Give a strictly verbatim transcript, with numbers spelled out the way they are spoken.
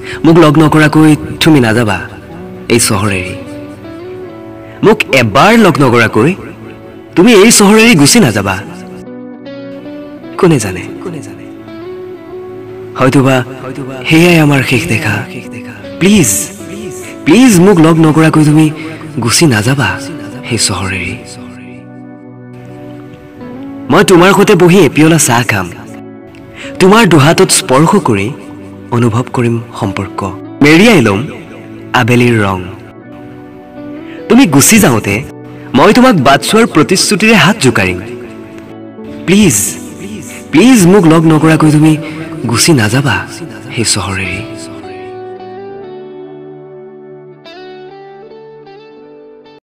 মোক লগ নকৰাকৈ তুমি নাযাবা এই চহৰ এৰি মোক এবাৰ লগ নকৰাকৈ তুমি এই চহৰ এৰি গুচি নাযাবা কোনে জানে কোনে জানে হয়তোবা হেয়াই আমাৰ শেষ দেখা প্লিজ প্লিজ মোক লগ নকৰাকৈ তুমি গুচি নাযাবা এই চহৰ এৰি মই তোমাৰ সৈতে বহি এপিয়লা চাহ খাম তোমাৰ দুহাতত স্পৰ্শ কৰি অনুভৱ কৰিম সম্পৰ্ক মেৰিয়াই লম আবেলিৰ ৰং তুমি গুচি যাওঁতে মই তোমাক বাটচোৱাৰ প্ৰতিশ্ৰুতিৰে হাত জোকাৰিম প্লিজ প্লিজ মোক লগ নকৰাকৈ তুমি গুচি নাযাবা এই চহৰ এৰি